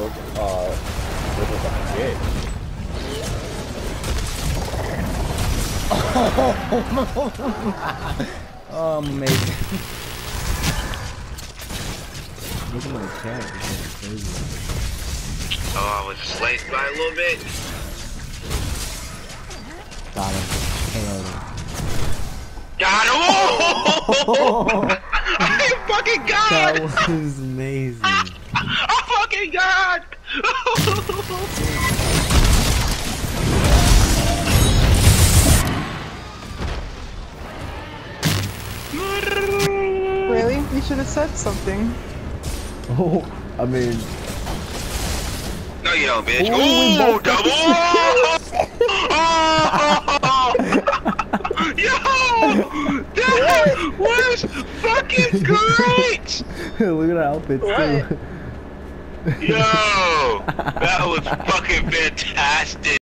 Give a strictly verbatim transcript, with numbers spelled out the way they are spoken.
look, uh, look a fucking gay. Oh, amazing. Look at my cat. It's crazy. Oh, I was sliced by a little bit. Got him. K O'd him. Got him! Oh! I fucking got That was amazing. Oh fucking god! Really? You should have said something. Oh, I mean. No, you don't, bitch. Ooh, we Ooh, both double! Oh! Yo! That was fucking great! Look at our outfits too. Yo! That was fucking fantastic!